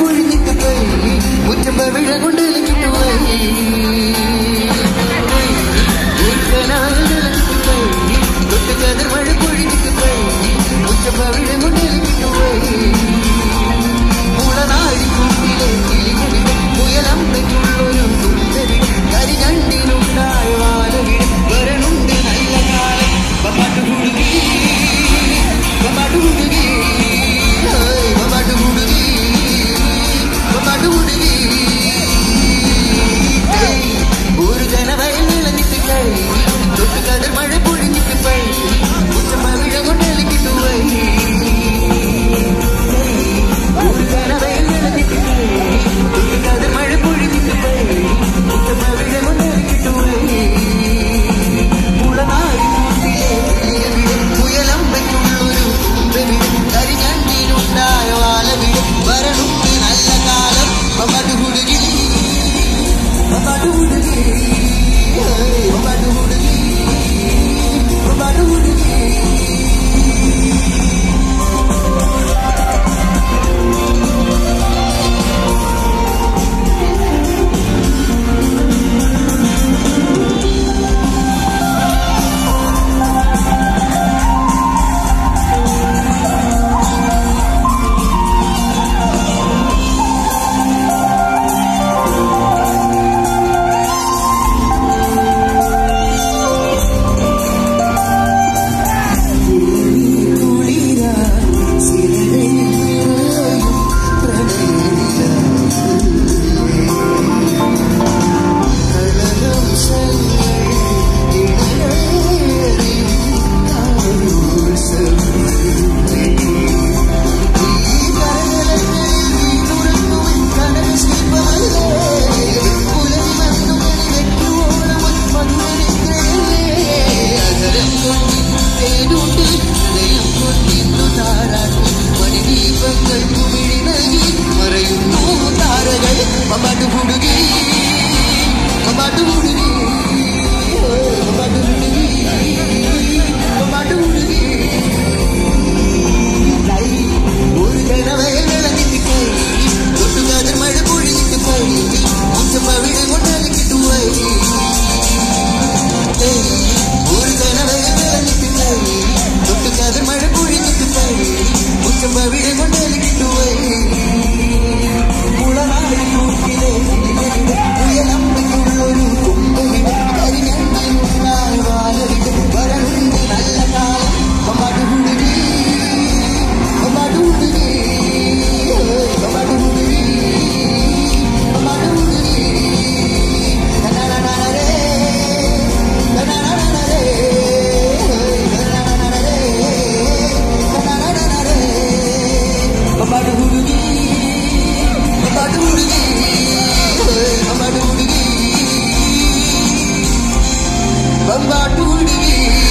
പൊഴിഞ്ഞിട്ട് പോയി മുറ്റമ്പ വിഴ കൊണ്ടിലക്കിട്ട് പോയി തൊട്ട് കതിർ മഴ പൊഴിഞ്ഞിട്ട് പോയി മുറ്റമ്പ വിഴ കൊണ്ടിലക്കിട്ട് പോയി മുളനാടിക്കൂട്ടിലെ കിളികളിലെ മുയലമ്മയ്ക്കുള്ളൊരു സുന്ദരി കരിഞ്ഞണ്ടിനുണ്ടായ വാലവിട വരണുണ്ട് നല്ല കാലം പപ്പാട്ടുകുടുകി പപ്പാട്ടുകുടുകി പപ്പാട്ടുകുടുകി പപ്പാട്ടുകുടുകി ഒരു ജനവയൽ നിലനിട്ട് കൈ തൊട്ട് കതിർ മഴ പൊഴിഞ്ഞിട്ട് പോയി മുറ്റമ്മ വിഴ കൊണ്ടിലക്കിട്ട് പോയി ഒരു ജനവയൽ നിലനിട്ട് കൈ തൊട്ട് കതിർ മഴ പൊഴിഞ്ഞിട്ട് പോയി മുറ്റമ്മ വിഴ കൊണ്ടിലക്കിട്ട് പോയി മുളനാടി മുയലമ്പയ്ക്കുള്ളൊരു കരിഞ്ഞണ്ടിനുണ്ടായ വാലവിട വരണുണ്ട് നല്ല കാലം പപ്പാട്ടുകുടുകി പപ്പാട്ടുകുടുകി പപ്പാട്ടുകുടുകി പപ്പാട്ടുകുടുകി Bamba Dudi